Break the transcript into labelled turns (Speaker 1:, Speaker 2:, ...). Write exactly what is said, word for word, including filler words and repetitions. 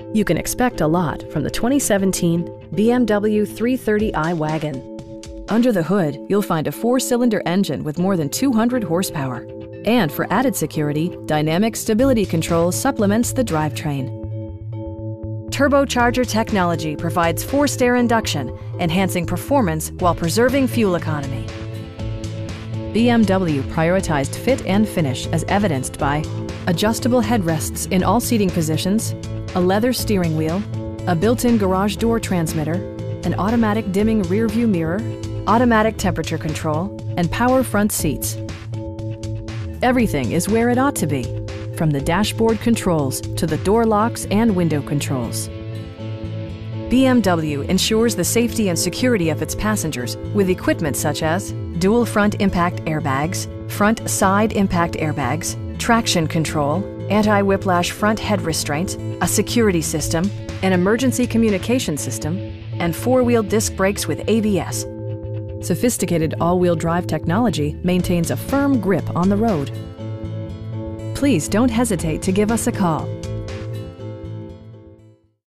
Speaker 1: You can expect a lot from the twenty seventeen B M W three thirty i wagon. Under the hood, you'll find a four-cylinder engine with more than two hundred horsepower. And for added security, dynamic stability control supplements the drivetrain. Turbocharger technology provides forced air induction, enhancing performance while preserving fuel economy. B M W prioritized fit and finish as evidenced by adjustable headrests in all seating positions, a leather steering wheel, a built-in garage door transmitter, an automatic dimming rear-view mirror, automatic temperature control, and power front seats. Everything is where it ought to be, from the dashboard controls to the door locks and window controls. B M W ensures the safety and security of its passengers with equipment such as dual front impact airbags, front side impact airbags, traction control, anti-whiplash front head restraints, a security system, an emergency communication system, and four-wheel disc brakes with A B S. Sophisticated all-wheel drive technology maintains a firm grip on the road. Please don't hesitate to give us a call.